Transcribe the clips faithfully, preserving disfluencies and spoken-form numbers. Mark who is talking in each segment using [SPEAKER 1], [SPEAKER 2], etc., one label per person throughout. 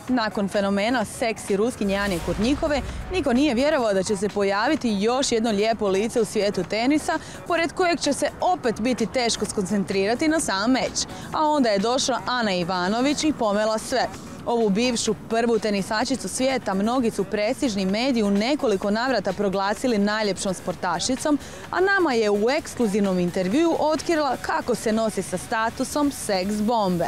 [SPEAKER 1] Nakon fenomena seksi ruskinje Anje Kurnjikove, niko nije vjerovao da će se pojaviti još jedno lijepo lice u svijetu tenisa, pored kojeg će se opet biti teško skoncentrirati na sam meč. A onda je došla Ana Ivanović i pomela sve. Ovu bivšu prvu tenisačicu svijeta mnogi su prestižni mediji u nekoliko navrata proglasili najljepšom sportašicom, a nama je u ekskluzivnom intervjuu otkrila kako se nosi sa statusom seks bombe.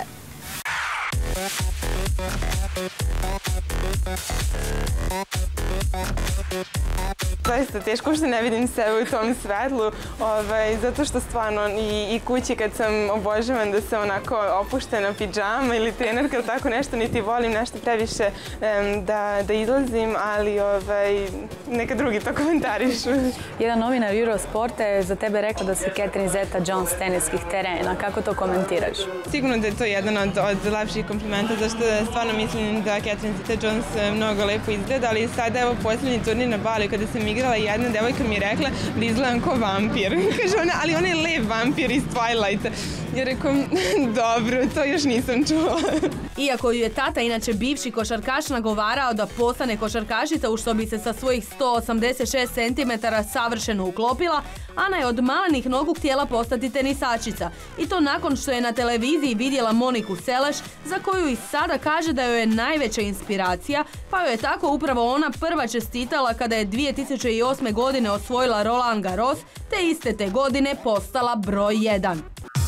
[SPEAKER 2] Zaista teško što ne vidim sebe u tom svetlu, ovaj, zato što stvarno i, i kući kad sam obožavam da se onako opuštena pidžama ili trenerka ili tako nešto, niti volim nešto previše um, da, da izlazim, ali ovaj, neka drugi to komentarišu.
[SPEAKER 3] Jedan novinar Eurosporta je za tebe rekao da si Catherine Zeta-Jones teniskih terena. Kako to komentiraš?
[SPEAKER 2] Sigurno da je to jedan od, od lepših komplimenta, zašto stvarno mislim da Catherine Zeta-Jones mnogo lepo izgleda, ali sada evo posljednji turnir na Baliju kada sam igrala, jedna devojka mi je rekla da izgledam ko vampir. Kaže ona, ali ona je lep vampir iz Twilighta. Ja rekao, dobro, to još nisam čula.
[SPEAKER 3] Iako ju je tata, inače bivši košarkaš, nagovarao da postane košarkašica, u što bi se sa svojih sto osamdeset šest centimetara savršeno uklopila, Ana je od malenih nogu htjela postati tenisačica. I to nakon što je na televiziji vidjela Moniku Seleš, za koju i sada kaže da joj je najveća inspiracija, pa joj je tako upravo ona prva čestitala kada je dvije tisuće osme. godine osvojila Roland Garros, te iste te godine postala broj jedan.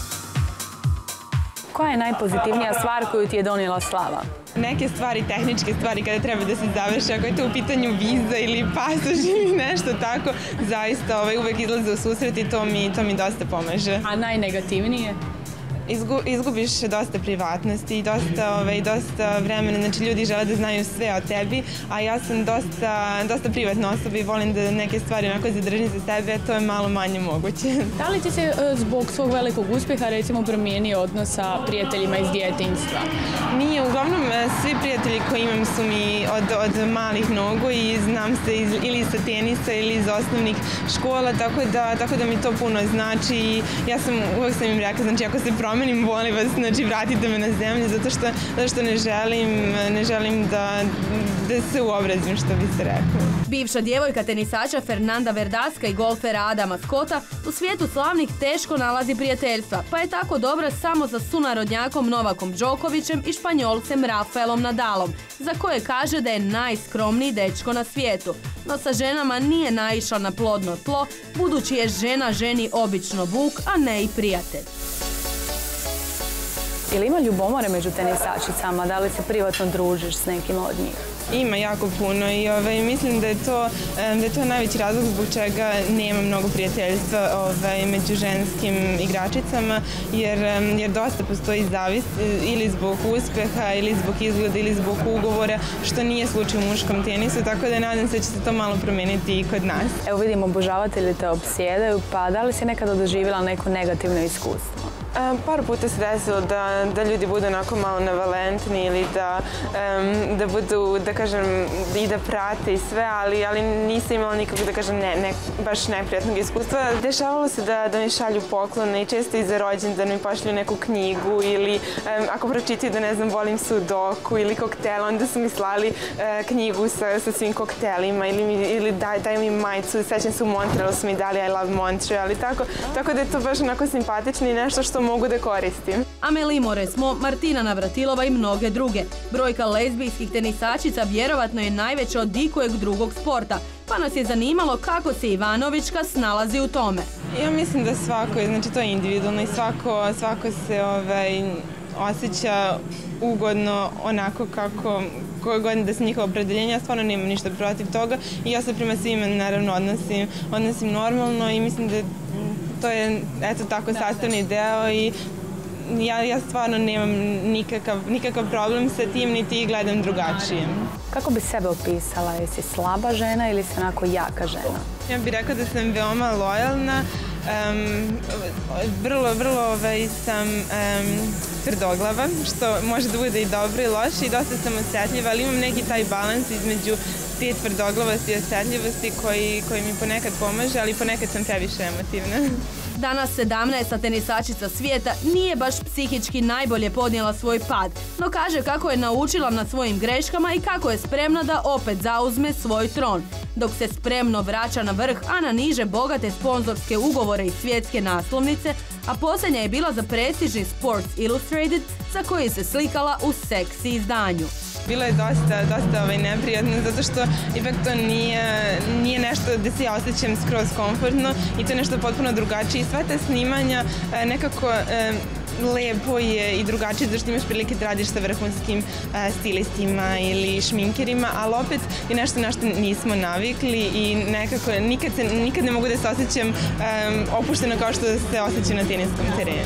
[SPEAKER 3] Koja je najpozitivnija stvar koju ti je donijela slava?
[SPEAKER 2] Neke stvari, tehničke stvari kada treba da se završi, ako je to u pitanju viza ili pasoš ili nešto tako, zaista ovaj, uvek izlaze u susret i to mi, to mi dosta pomaže.
[SPEAKER 3] A najnegativnije?
[SPEAKER 2] Izgu, izgubiš dosta privatnosti i dosta, ovaj, dosta vremena, znači ljudi žele da znaju sve o tebi, a ja sam dosta, dosta privatna osoba i volim da neke stvari onako zadržim za sebe, a to je malo manje moguće.
[SPEAKER 4] Da li ti se zbog svog velikog uspjeha recimo promijenio odnos sa prijateljima iz djetinjstva?
[SPEAKER 2] Nije, uglavnom svi prijatelji koji imam su mi od, od malih nogu i znam se iz, ili sa tenisa ili iz osnovnih škola, tako da, tako da mi to puno znači i ja sam, uvijek sam im rekla, znači ako se promenim, volim vas, znači vratite me na zemlju, zato što, zato što ne želim, ne želim da, da se uobrazim, što bi se rekao.
[SPEAKER 3] Bivša djevojka tenisača Fernanda Verdaska i golfera Adama Scotta u svijetu slavnih teško nalazi prijateljstva, pa je tako dobra samo sa sunarodnjakom Novakom Đokovićem i Španjolcem Rafaelom Nadalom, za koje kaže da je najskromniji dečko na svijetu. No sa ženama nije naišao na plodno tlo, budući je žena ženi obično vuk, a ne i prijatelj. Ili ima ljubomore među tenisačicama? Da li se privatno družiš s nekima od njih?
[SPEAKER 2] Ima jako puno i ovaj, mislim da je, to, da je to najveći razlog zbog čega nema mnogo prijateljstva ovaj, među ženskim igračicama, jer, jer dosta postoji zavist ili zbog uspeha, ili zbog izgleda, ili zbog ugovora, što nije slučaj u muškom tenisu, tako da nadam se da će se to malo promijeniti i kod nas.
[SPEAKER 3] Evo vidimo, obožavatelji te opsjedaju, pa da li si nekada doživjela neko negativno iskustvo?
[SPEAKER 2] Par puta se desilo da, da ljudi budu onako malo nevalentni ili da, um, da budu, da kažem, i da prate i sve, ali, ali nisam imala nikakvog, da kažem, ne, ne, baš neprijatnog iskustva. Dešavalo se da, da mi šalju poklone i često i za rođendan mi pošalju neku knjigu ili um, ako pročitaju da, ne znam, volim sudoku ili koktela, onda su mi slali uh, knjigu sa, sa svim koktelima ili, mi, ili daj, daj mi majicu. Sećam se u Montrealu su mi dali I love Montreal i tako, tako da je to baš onako simpatično i nešto što mogu da koristim.
[SPEAKER 3] Amelie Mauresmo, Martina Navratilova i mnoge druge. Brojka lezbijskih tenisačica vjerovatno je najveća od ikojeg drugog sporta, pa nas je zanimalo kako se Ivanovićka snalazi u tome.
[SPEAKER 2] Ja mislim da svako, znači to je individualno i svako, svako se ovaj, osjeća ugodno onako kako koje godine da se njihovo opredeljenja, stvarno nemam ništa protiv toga i ja se prema svima naravno odnosim, odnosim normalno i mislim da to je eto tako sastavni deo i ja, ja stvarno nemam nikakav, nikakav problem sa tim, niti gledam drugačije.
[SPEAKER 3] Kako bi sebe opisala? Jesi slaba žena ili si onako jaka žena?
[SPEAKER 2] Ja bih rekao da sam veoma lojalna, um, vrlo, vrlo ovaj, sam um, tvrdoglava, što može da bude i dobro i loše i dosta sam osjetljiva, ali imam neki taj balans između te tvrdoglavosti i osjetljivosti koji, koji mi ponekad pomaže, ali ponekad sam previše emotivna.
[SPEAKER 3] Danas sedamnaesta tenisačica svijeta nije baš psihički najbolje podnijela svoj pad, no kaže kako je naučila na svojim greškama i kako je spremna da opet zauzme svoj tron, dok se spremno vraća na vrh, a na niže bogate sponzorske ugovore i svjetske naslovnice, a posljednja je bila za prestižni Sports Illustrated za koji se slikala u seksi izdanju.
[SPEAKER 2] Bilo je dosta, dosta ovaj, neprijatno, zato što ipak to nije, nije nešto gde se ja osjećam skroz komfortno i to je nešto potpuno drugačije. I sva ta snimanja e, nekako e, lepo je i drugačije, zato što imaš prilike da radiš sa vrhunskim e, stilistima ili šminkerima, ali opet je nešto na što nismo navikli i nekako nikad, se, nikad ne mogu da se osjećam e, opušteno kao što se osjećam na teniskom terenu.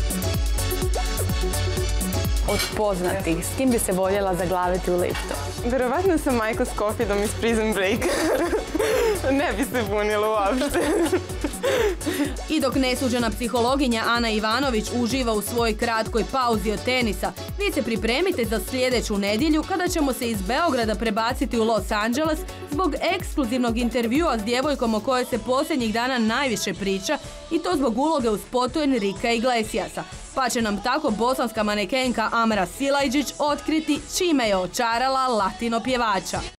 [SPEAKER 1] Od poznatih, s kim bi se voljela zaglaviti u liftu?
[SPEAKER 2] Verovatno sa Michael Scofield iz Prison Break. Ne bi se bunila uopšte.
[SPEAKER 3] I dok nesuđena psihologinja Ana Ivanović uživa u svojoj kratkoj pauzi od tenisa, vi se pripremite za sljedeću nedjelju kada ćemo se iz Beograda prebaciti u Los Angeles zbog ekskluzivnog intervjua s djevojkom o kojoj se posljednjih dana najviše priča i to zbog uloge u spotu Enrica Iglesiasa. Pa će nam tako bosanska manekenka Amra Silajđić otkriti čime je očarala latino pjevača.